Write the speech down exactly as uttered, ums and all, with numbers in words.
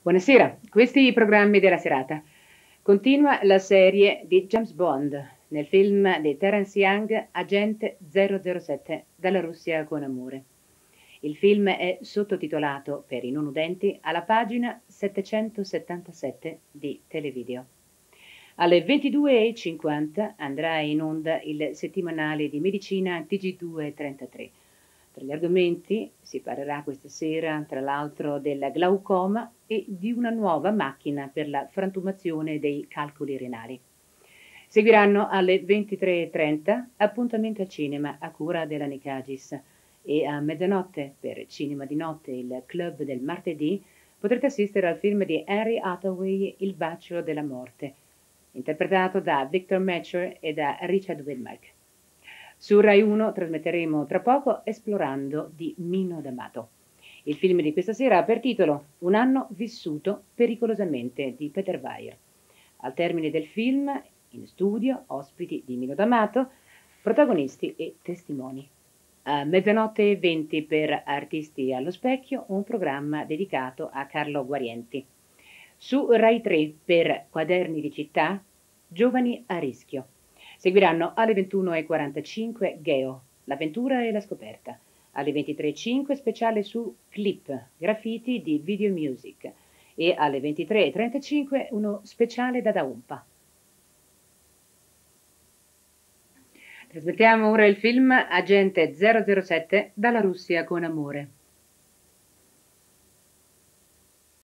Buonasera, questi i programmi della serata. Continua la serie di James Bond nel film di Terence Young, Agente zero zero sette, dalla Russia con amore. Il film è sottotitolato, per i non udenti, alla pagina settecentosettantasette di Televideo. Alle ventidue e cinquanta andrà in onda il settimanale di medicina T G due trentatré. Tra gli argomenti si parlerà questa sera, tra l'altro, del glaucoma e di una nuova macchina per la frantumazione dei calcoli renali. Seguiranno alle ventitré e trenta Appuntamento al cinema a cura della Nicagis e a mezzanotte, per Cinema di Notte, il club del martedì, potrete assistere al film di Henry Hathaway, Il bacio della morte, interpretato da Victor Mature e da Richard Widmark. Su Rai uno trasmetteremo tra poco Esplorando di Mino D'Amato. Il film di questa sera ha per titolo Un anno vissuto pericolosamente di Peter Weir. Al termine del film, in studio, ospiti di Mino D'Amato, protagonisti e testimoni. A mezzanotte e venti per Artisti allo Specchio, un programma dedicato a Carlo Guarienti. Su Rai tre per Quaderni di città, Giovani a rischio. Seguiranno alle ventuno e quarantacinque Geo, l'avventura e la scoperta. Alle ventitré e cinque speciale su Clip, graffiti di Video Music. E alle ventitré e trentacinque uno speciale da Daumpa. Trasmettiamo ora il film Agente zero zero sette, dalla Russia con amore.